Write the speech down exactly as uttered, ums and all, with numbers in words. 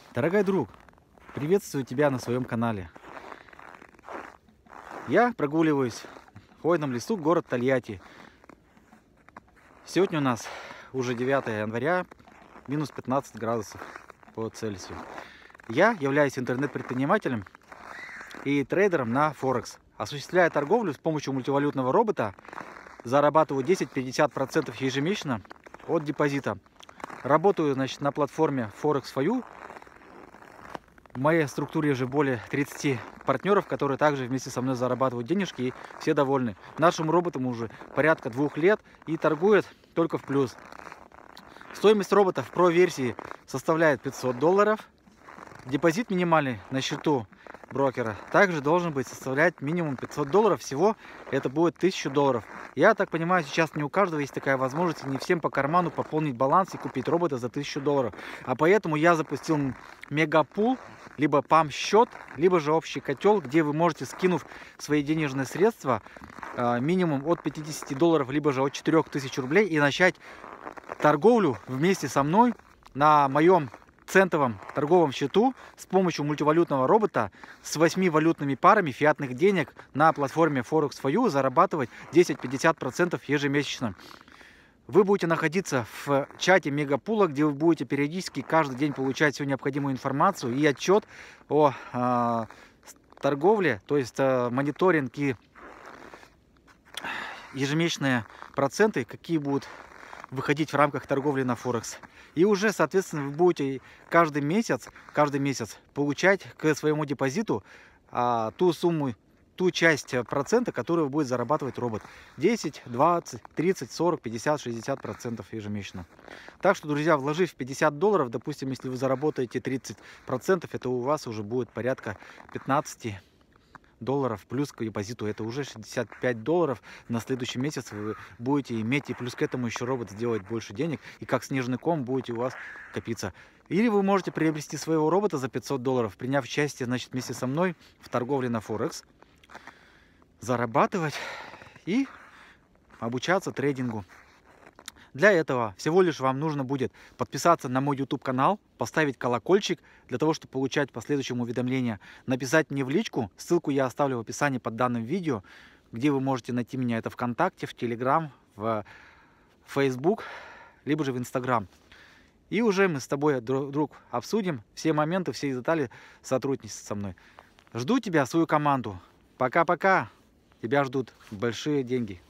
Дорогой друг, приветствую тебя на своем канале. Я прогуливаюсь в хвойном лесу, город Тольятти. Сегодня у нас уже девятое января, минус пятнадцать градусов по Цельсию. Я являюсь интернет-предпринимателем и трейдером на Форекс. Осуществляя торговлю с помощью мультивалютного робота, зарабатываю десять-пятьдесят процентов ежемесячно от депозита. Работаю, значит, на платформе Forex for You. В моей структуре уже более тридцати партнеров, которые также вместе со мной зарабатывают денежки, и все довольны. Нашему роботу уже порядка двух лет и торгует только в плюс. Стоимость робота в Pro-версии составляет пятьсот долларов. Депозит минимальный на счету брокера также должен быть составлять минимум пятьсот долларов. Всего это будет тысяча долларов. Я так понимаю, сейчас не у каждого есть такая возможность, и не всем по карману пополнить баланс и купить робота за тысячу долларов. А поэтому я запустил мегапул, либо пам-счет, либо же общий котел, где вы можете, скинув свои денежные средства, минимум от пятидесяти долларов, либо же от четырёх тысяч рублей, и начать торговлю вместе со мной на моем центовом торговом счету с помощью мультивалютного робота с восьми валютными парами фиатных денег на платформе Forex for You зарабатывать десять-пятьдесят процентов ежемесячно. Вы будете находиться в чате мегапула, где вы будете периодически каждый день получать всю необходимую информацию и отчет о э, торговле, то есть э, мониторинг и ежемесячные проценты, какие будут выходить в рамках торговли на Форекс. И уже, соответственно, вы будете каждый месяц, каждый месяц получать к своему депозиту а, ту сумму, ту часть процента, которую будет зарабатывать робот. десять, двадцать, тридцать, сорок, пятьдесят, шестьдесят процентов ежемесячно. Так что, друзья, вложив пятьдесят долларов, допустим, если вы заработаете тридцать процентов, это у вас уже будет порядка пятнадцати долларов плюс к депозиту. Это уже шестьдесят пять долларов на следующий месяц вы будете иметь, и плюс к этому еще робот сделает больше денег, и как снежный ком будете у вас копиться. Или вы можете приобрести своего робота за пятьсот долларов, приняв участие, значит, вместе со мной в торговле на Форекс, зарабатывать и обучаться трейдингу. Для этого всего лишь вам нужно будет подписаться на мой YouTube канал, поставить колокольчик для того, чтобы получать последующие уведомления, написать мне в личку, ссылку я оставлю в описании под данным видео, где вы можете найти меня, это ВКонтакте, в Телеграм, в Facebook, либо же в Инстаграм. И уже мы с тобой, друг, обсудим все моменты, все детали сотрудничества со мной. Жду тебя, свою команду. Пока-пока. Тебя ждут большие деньги.